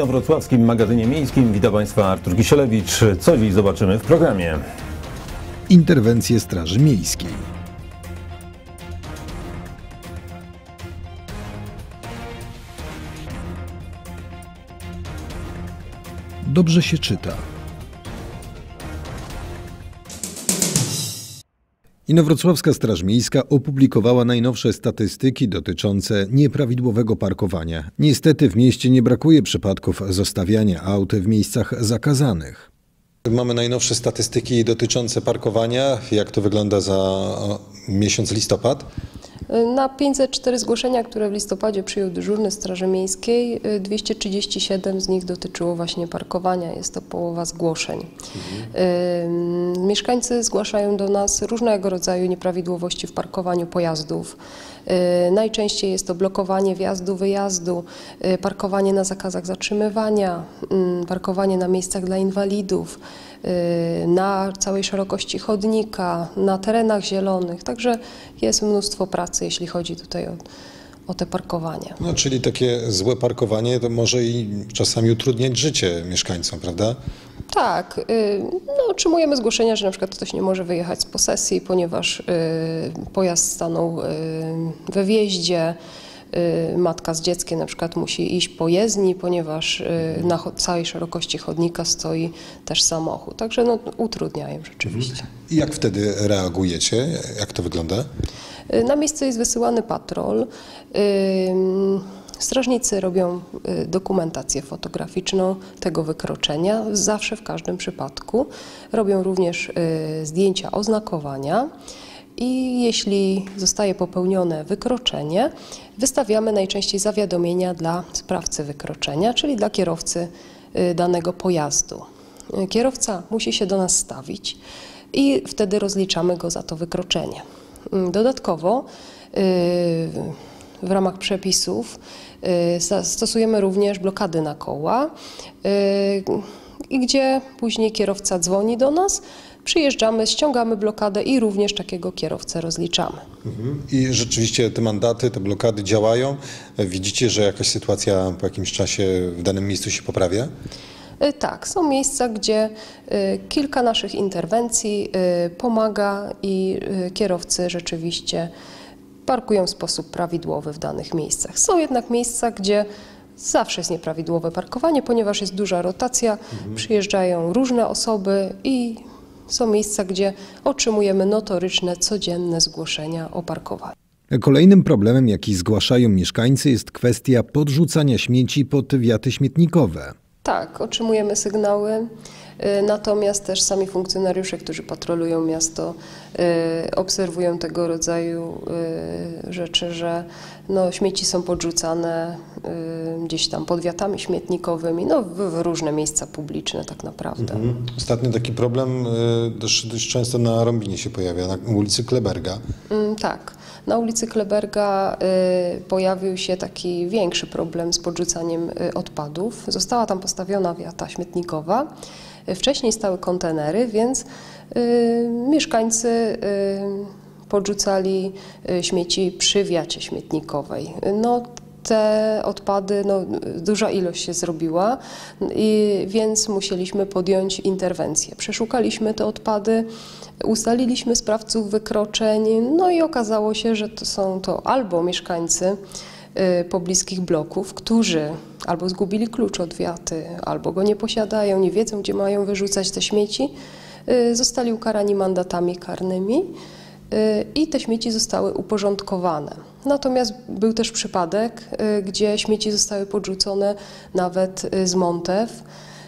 inowrocławskim magazynie miejskim. Witam Państwa, Artur Kisielewicz. Co dziś zobaczymy w programie? Interwencje Straży Miejskiej. Dobrze się czyta. Inowrocławska Straż Miejska opublikowała najnowsze statystyki dotyczące nieprawidłowego parkowania. Niestety w mieście nie brakuje przypadków zostawiania aut w miejscach zakazanych. Mamy najnowsze statystyki dotyczące parkowania. Jak to wygląda za miesiąc listopad? Na 504 zgłoszenia, które w listopadzie przyjął dyżurny Straży Miejskiej, 237 z nich dotyczyło właśnie parkowania. Jest to połowa zgłoszeń. Mieszkańcy zgłaszają do nas różnego rodzaju nieprawidłowości w parkowaniu pojazdów. Najczęściej jest to blokowanie wjazdu, wyjazdu, parkowanie na zakazach zatrzymywania, parkowanie na miejscach dla inwalidów, na całej szerokości chodnika, na terenach zielonych. Także jest mnóstwo pracy, jeśli chodzi tutaj o te parkowanie. No, czyli takie złe parkowanie to może i czasami utrudniać życie mieszkańcom, prawda? Tak, otrzymujemy zgłoszenia, że na przykład ktoś nie może wyjechać z posesji, ponieważ pojazd stanął we wjeździe. Matka z dzieckiem na przykład musi iść po jezdni, ponieważ na całej szerokości chodnika stoi też samochód. Także utrudniają rzeczywiście. I jak wtedy reagujecie? Jak to wygląda? Na miejsce jest wysyłany patrol. Strażnicy robią dokumentację fotograficzną tego wykroczenia, zawsze w każdym przypadku. Robią również zdjęcia oznakowania. I jeśli zostaje popełnione wykroczenie, wystawiamy najczęściej zawiadomienia dla sprawcy wykroczenia, czyli dla kierowcy danego pojazdu. Kierowca musi się do nas stawić i wtedy rozliczamy go za to wykroczenie. Dodatkowo w ramach przepisów stosujemy również blokady na koła, gdzie później kierowca dzwoni do nas, przyjeżdżamy, ściągamy blokadę i również takiego kierowcę rozliczamy. I rzeczywiście te mandaty, te blokady działają? Widzicie, że jakaś sytuacja po jakimś czasie w danym miejscu się poprawia? Tak, są miejsca, gdzie kilka naszych interwencji pomaga i kierowcy rzeczywiście parkują w sposób prawidłowy w danych miejscach. Są jednak miejsca, gdzie zawsze jest nieprawidłowe parkowanie, ponieważ jest duża rotacja, przyjeżdżają różne osoby i są miejsca, gdzie otrzymujemy notoryczne, codzienne zgłoszenia o parkowaniu. Kolejnym problemem, jaki zgłaszają mieszkańcy, jest kwestia podrzucania śmieci pod wiaty śmietnikowe. Tak, otrzymujemy sygnały, natomiast też sami funkcjonariusze, którzy patrolują miasto, obserwują tego rodzaju rzeczy, że śmieci są podrzucane gdzieś tam pod wiatami śmietnikowymi, w różne miejsca publiczne tak naprawdę. Ostatnio taki problem dość często na Rąbinie się pojawia, na ulicy Kleberga. Tak. Na ulicy Kleberga pojawił się taki większy problem z podrzucaniem odpadów. Została tam postawiona wiata śmietnikowa. Wcześniej stały kontenery, więc mieszkańcy podrzucali śmieci przy wiacie śmietnikowej. Te odpady, duża ilość się zrobiła, więc musieliśmy podjąć interwencję. Przeszukaliśmy te odpady, ustaliliśmy sprawców wykroczeń, i okazało się, że są to albo mieszkańcy pobliskich bloków, którzy albo zgubili klucz od wiaty, albo go nie posiadają, nie wiedzą, gdzie mają wyrzucać te śmieci, zostali ukarani mandatami karnymi i te śmieci zostały uporządkowane. Natomiast był też przypadek, gdzie śmieci zostały podrzucone nawet z Montew.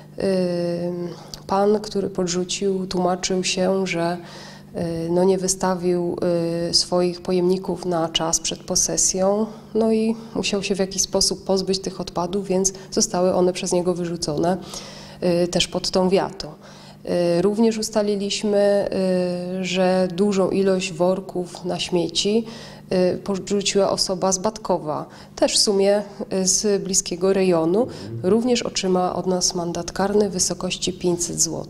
Pan, który podrzucił, tłumaczył się, że nie wystawił swoich pojemników na czas przed posesją, i musiał się w jakiś sposób pozbyć tych odpadów, więc zostały one przez niego wyrzucone też pod tą wiatą. Również ustaliliśmy, że dużą ilość worków na śmieci podrzuciła osoba z Batkowa, też w sumie z bliskiego rejonu. Również otrzymała od nas mandat karny w wysokości 500 zł.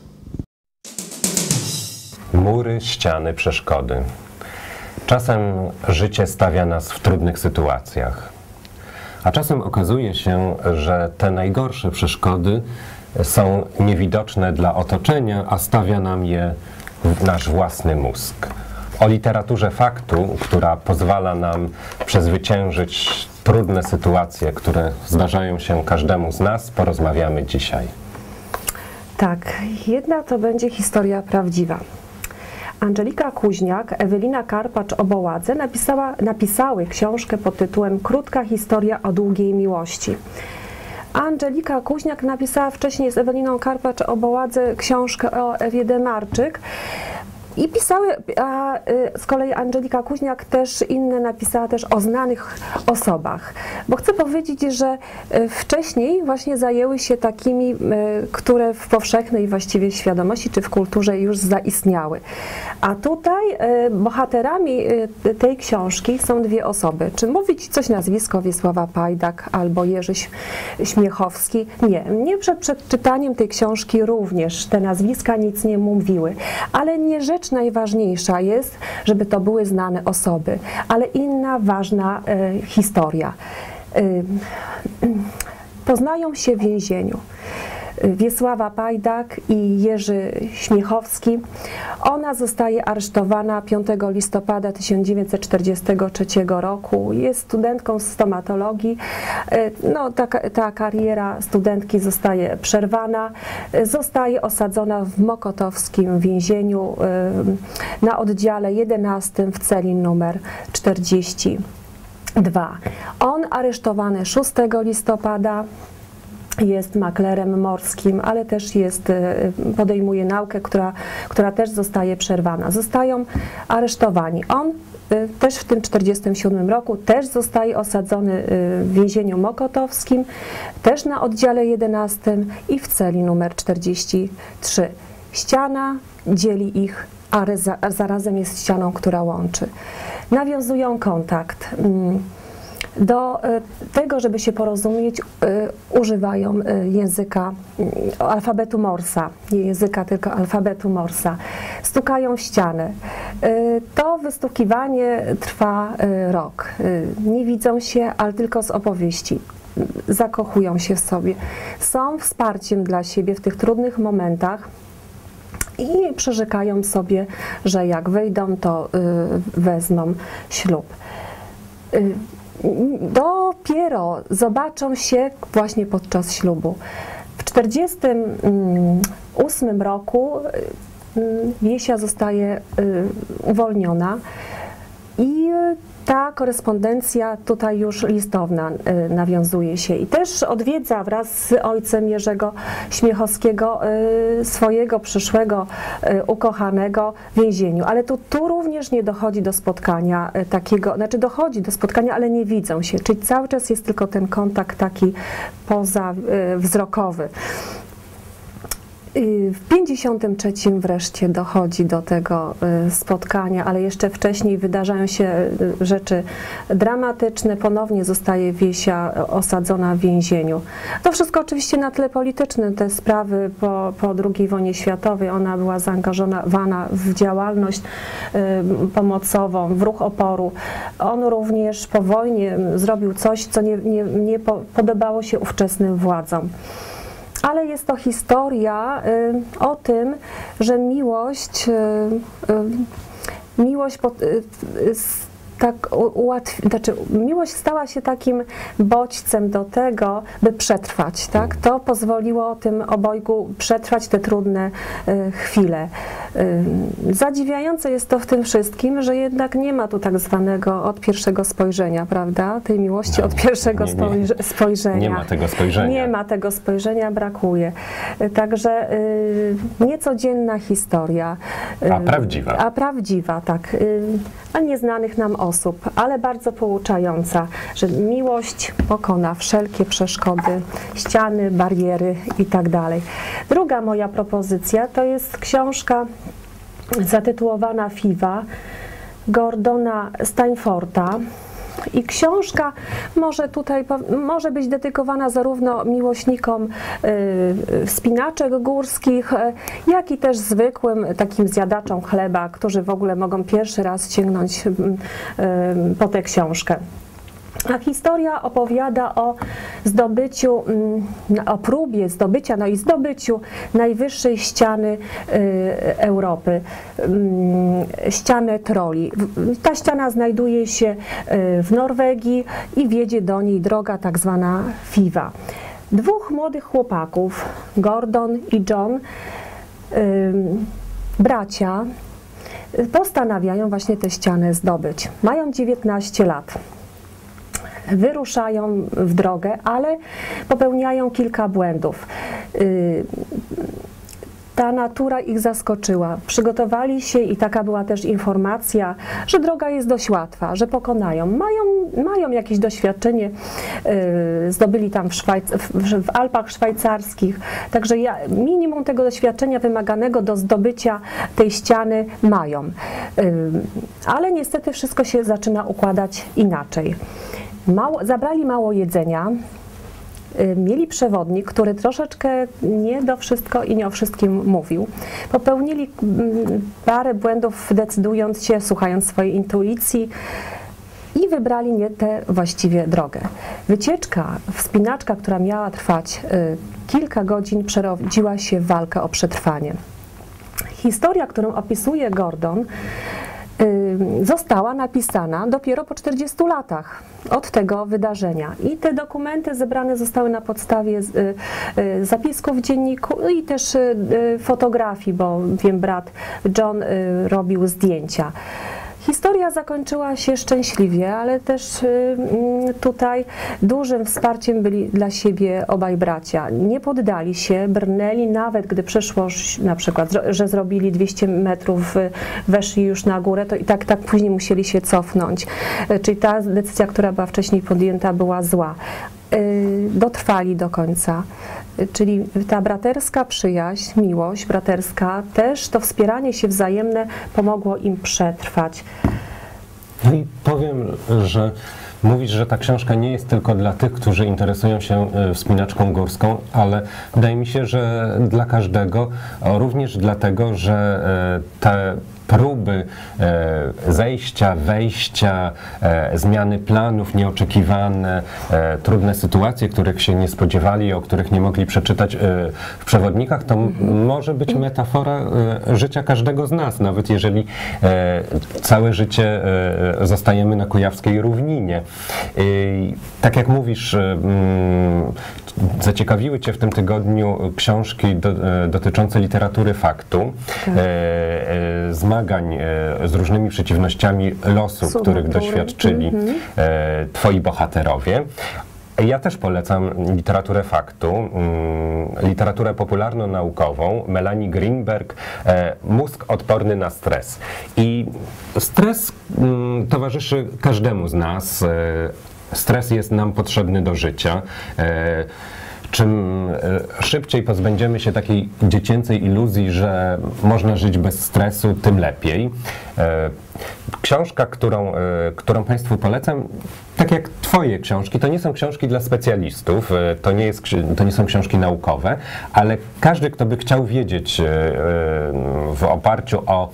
Mury, ściany, przeszkody. Czasem życie stawia nas w trudnych sytuacjach. A czasem okazuje się, że te najgorsze przeszkody są niewidoczne dla otoczenia, a stawia nam je nasz własny mózg. O literaturze faktu, która pozwala nam przezwyciężyć trudne sytuacje, które zdarzają się każdemu z nas, porozmawiamy dzisiaj. Tak, jedna to będzie historia prawdziwa. Angelika Kuźniak, Ewelina Karpacz-Oboładze napisały książkę pod tytułem Krótka historia o długiej miłości. Angelika Kuźniak napisała wcześniej z Eweliną Karpacz-Oboładze książkę o Ewie Demarczyk. I pisały, a z kolei Angelika Kuźniak też inne napisała też o znanych osobach. Bo chcę powiedzieć, że wcześniej właśnie zajęły się takimi, które w powszechnej właściwie świadomości czy w kulturze już zaistniały. A tutaj bohaterami tej książki są dwie osoby. Czy mówić coś nazwisko Wiesława Pajdak albo Jerzy Śmiechowski? Nie. Mnie przed czytaniem tej książki również te nazwiska nic nie mówiły. Ale nie rzecz najważniejsza jest, żeby to były znane osoby, ale inna ważna historia. Poznają się w więzieniu. Wiesława Pajdak i Jerzy Śmiechowski. Ona zostaje aresztowana 5 listopada 1943 roku. Jest studentką stomatologii. No, ta kariera studentki zostaje przerwana. Zostaje osadzona w mokotowskim więzieniu na oddziale 11 w celi numer 42. On aresztowany 6 listopada. Jest maklerem morskim, ale też podejmuje naukę, która też zostaje przerwana. Zostają aresztowani. On też w tym 1947 roku też zostaje osadzony w więzieniu mokotowskim, też na oddziale 11 i w celi numer 43. Ściana dzieli ich, a zarazem jest ścianą, która łączy. Nawiązują kontakt. Do tego, żeby się porozumieć, używają języka, alfabetu Morsa, nie języka, tylko alfabetu Morsa. Stukają w ścianę. To wystukiwanie trwa rok. Nie widzą się, ale tylko z opowieści. Zakochują się w sobie. Są wsparciem dla siebie w tych trudnych momentach i przyrzekają sobie, że jak wyjdą, to wezmą ślub. Dopiero zobaczą się właśnie podczas ślubu. W 1948 roku Wiesia zostaje uwolniona i ta korespondencja tutaj już listowna nawiązuje się i też odwiedza wraz z ojcem Jerzego Śmiechowskiego swojego przyszłego ukochanego w więzieniu. Ale tu również nie dochodzi do spotkania takiego, znaczy dochodzi do spotkania, ale nie widzą się, czyli cały czas jest tylko ten kontakt taki pozawzrokowy. W 1953 wreszcie dochodzi do tego spotkania, ale jeszcze wcześniej wydarzają się rzeczy dramatyczne. Ponownie zostaje Wiesia osadzona w więzieniu. To wszystko oczywiście na tle politycznym. Te sprawy po II wojnie światowej. Ona była zaangażowana w działalność pomocową, w ruch oporu. On również po wojnie zrobił coś, co nie podobało się ówczesnym władzom. Ale jest to historia o tym, że miłość stała się takim bodźcem do tego, by przetrwać. Tak? To pozwoliło tym obojgu przetrwać te trudne chwile. Zadziwiające jest to w tym wszystkim, że jednak nie ma tu tak zwanego od pierwszego spojrzenia, prawda? Tej miłości od pierwszego spojrzenia. Nie ma tego spojrzenia. Nie ma tego spojrzenia, brakuje. Także niecodzienna historia. A prawdziwa. A prawdziwa, tak. A nieznanych nam osób, ale bardzo pouczająca, że miłość pokona wszelkie przeszkody, ściany, bariery i tak dalej. Druga moja propozycja to jest książka zatytułowana Fiwa Gordona Stainforta. I książka może być dedykowana zarówno miłośnikom wspinaczek górskich, jak i też zwykłym takim zjadaczom chleba, którzy w ogóle mogą pierwszy raz sięgnąć po tę książkę. A historia opowiada o zdobyciu, o próbie zdobycia, no i zdobyciu najwyższej ściany Europy, ściany Troli. Ta ściana znajduje się w Norwegii i wiedzie do niej droga tak zwana Fiva. Dwóch młodych chłopaków, Gordon i John, bracia, postanawiają właśnie tę ścianę zdobyć. Mają 19 lat. Wyruszają w drogę, ale popełniają kilka błędów. Ta natura ich zaskoczyła. Przygotowali się i taka była też informacja, że droga jest dość łatwa, że pokonają. Mają jakieś doświadczenie, zdobyli tam w Alpach szwajcarskich, także minimum tego doświadczenia wymaganego do zdobycia tej ściany mają. Ale niestety wszystko się zaczyna układać inaczej. Zabrali mało jedzenia, mieli przewodnik, który troszeczkę nie do wszystko i nie o wszystkim mówił. Popełnili parę błędów, decydując się, słuchając swojej intuicji i wybrali nie tę właściwie drogę. Wycieczka, wspinaczka, która miała trwać kilka godzin, przerodziła się w walkę o przetrwanie. Historia, którą opisuje Gordon, została napisana dopiero po 40 latach od tego wydarzenia. I te dokumenty zebrane zostały na podstawie zapisków w dzienniku i też fotografii, bo wiem, brat John robił zdjęcia. Historia zakończyła się szczęśliwie, ale też tutaj dużym wsparciem byli dla siebie obaj bracia. Nie poddali się, brnęli, nawet gdy przyszło na przykład, że zrobili 200 metrów, weszli już na górę, to i tak później musieli się cofnąć. Czyli ta decyzja, która była wcześniej podjęta, była zła. Dotrwali do końca. Czyli ta braterska przyjaźń, miłość braterska, też to wspieranie się wzajemne pomogło im przetrwać. No i powiem, że mówisz, że ta książka nie jest tylko dla tych, którzy interesują się wspinaczką górską, ale wydaje mi się, że dla każdego, również dlatego, że te próby zejścia, wejścia, zmiany planów nieoczekiwane, trudne sytuacje, których się nie spodziewali, o których nie mogli przeczytać w przewodnikach, to może być metafora życia każdego z nas, nawet jeżeli całe życie zostajemy na kujawskiej równinie. Tak jak mówisz, zaciekawiły Cię w tym tygodniu książki dotyczące literatury faktu, zmagań z różnymi przeciwnościami losu, których doświadczyli Twoi bohaterowie. Ja też polecam literaturę faktu, literaturę popularno-naukową, Melanie Greenberg, Mózg odporny na stres. I stres towarzyszy każdemu z nas. Stres jest nam potrzebny do życia. Czym szybciej pozbędziemy się takiej dziecięcej iluzji, że można żyć bez stresu, tym lepiej. Książka, którą Państwu polecam, tak jak Twoje książki, to nie są książki dla specjalistów, to nie są książki naukowe, ale każdy, kto by chciał wiedzieć w oparciu o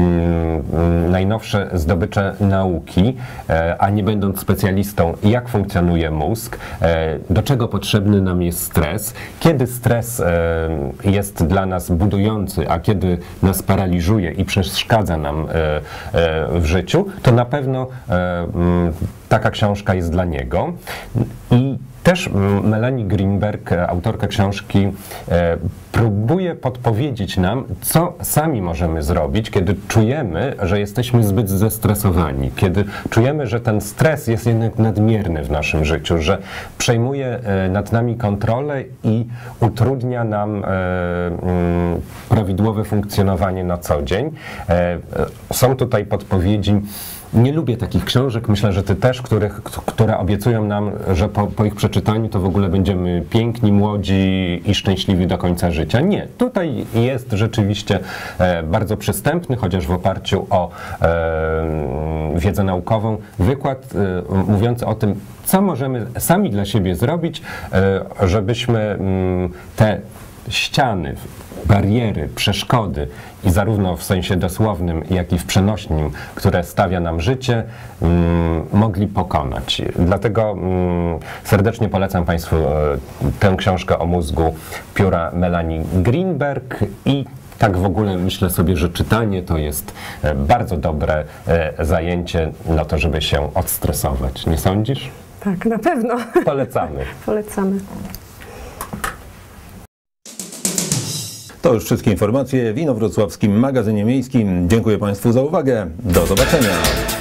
najnowsze zdobycze nauki, a nie będąc specjalistą, jak funkcjonuje mózg, do czego potrzebny nam jest stres, kiedy stres jest dla nas budujący, a kiedy nas paraliżuje i przeszkadza nam w życiu, to na pewno taka książka jest dla niego. I też Melanie Greenberg, autorka książki, próbuje podpowiedzieć nam, co sami możemy zrobić, kiedy czujemy, że jesteśmy zbyt zestresowani, kiedy czujemy, że ten stres jest jednak nadmierny w naszym życiu, że przejmuje nad nami kontrolę i utrudnia nam prawidłowe funkcjonowanie na co dzień. Są tutaj podpowiedzi. Nie lubię takich książek, myślę, że Ty też, które obiecują nam, że po ich przeczytaniu to w ogóle będziemy piękni, młodzi i szczęśliwi do końca życia. Nie, tutaj jest rzeczywiście bardzo przystępny, chociaż w oparciu o wiedzę naukową, wykład mówiący o tym, co możemy sami dla siebie zrobić, żebyśmy te ściany bariery, przeszkody i zarówno w sensie dosłownym, jak i w przenośnym, które stawia nam życie, mogli pokonać. Dlatego serdecznie polecam Państwu tę książkę o mózgu pióra Melanie Greenberg i tak w ogóle myślę sobie, że czytanie to jest bardzo dobre zajęcie na to, żeby się odstresować. Nie sądzisz? Tak, na pewno. Polecamy. Polecamy. To już wszystkie informacje w Inowrocławskim Magazynie Miejskim. Dziękuję Państwu za uwagę. Do zobaczenia.